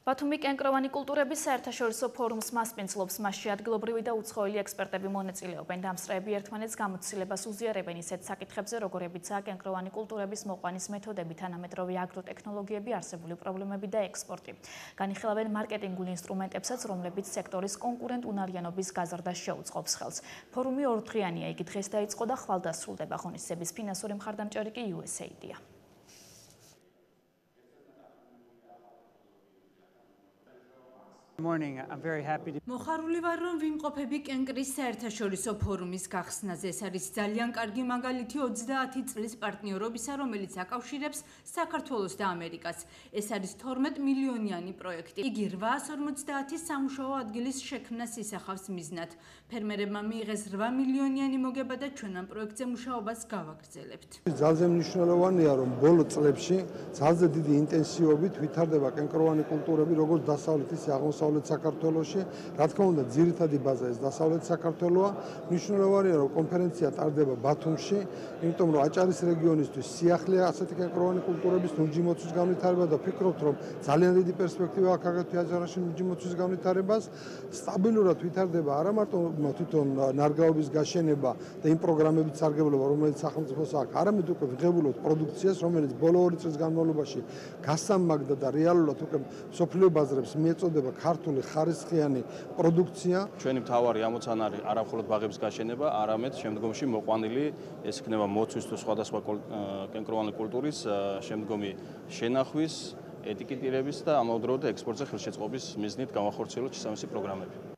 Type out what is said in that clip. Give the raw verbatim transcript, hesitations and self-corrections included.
ბათუმი კენკროვანი კულტურების საერთაშორისო ფორუმს მასპინძლობს, მასში ადგილობრივი და უცხოელი ექსპერტები მონაწილეობენ. დამსწრეები ერთმანეთს გამოცდილებას უზიარებენ ისეთ საკითხებზე, როგორებიცაა კენკროვანი კულტურების მოყვანის მეთოდები, თანამედროვე აგროტექნოლოგიები, არსებული პრობლემები და ექსპორტი. განიხილავენ მარკეტინგულ ინსტრუმენტებსაც, რომლებიც სექტორის კონკურენტუნარიანობის გაზრდას შეუწყობს ხელს. ფორუმი ორდღიანია, იგი დღეს დაიწყო და ხვალ დასრულდება. ღონისძიების ფინანსური მხარდამჭერი კი იუ ეს ეიდია. მოხარული ვარ, რომ ვიმყოფები კენკრის საერთაშორისო ფორუმის გახსნაზე. ეს არის ძალიან კარგი მაგალითი ოცდაათი წლის პარტნიორობისა, რომელიც აკავშირებს საქართველოს და ამერიკას. ეს არის თორმეტ მილიონიანი პროექტი. იგი რვაას ორმოცდაათი სამუშაო ადგილის შექმნას ისახავს მიზნად. ფერმერებმა მიიღეს რვა მილიონიანი მოგება და ჩვენ ამ პროექტზე მუშაობას გავაგრძელებთ. Ძალზე მნიშვნელოვანია, რომ ბოლო წლებში ძალზე დიდი ინტენსივობით ვითარდება კენკროვანი კულტურები, როგორც დასავლეთ ისე აღმოსავლეთ საქართველოში, რა თქმა უნდა, ძირითადი ბაზა ეს დასავლეთ საქართველოა. მნიშვნელოვანია, რომ კონფერენცია ტარდება ბათუმში, იმიტომ რომ აჭარის რეგიონისთვის სიახლეა ასეთი კენკროვანი კულტურების ლურჯი მოცვის განვითარება და ვფიქრობთ, რომ ძალიან დიდი პერსპექტივა აქვს აგრეთვე აჭარაში ლურჯი მოცვის განვითარებას. სტაბილურად ვითარდება არა მარტო თვითონ ნარგავების გაშენება და იმ პროგრამების სარგებლობა, რომელიც სახელმწიფოს აქვს, არამედ უკვე ვიღებულობთ პროდუქციას, რომელიც ბოლო ორი წლის განმავლობაში გასამაგდა და რეალურად უკვე მსოფლიო ბაზრებს მიეწოდება ქართული ხარისხიანი პროდუქცია. ჩვენი მთავარი ამოცანა არის არა მხოლოდ ბაღების გაშენება, არამედ შემდგომში მოყვანილი ეს იქნება მოცვის თუ სხვადასხვა კენკროვანი კულტურის შემდგომი შენახვის, ეტიკეტირების და ამავდროულად ექსპორტზე ხელშეწყობის მიზნით გავახორციელოთ შესაბამისი პროგრამები.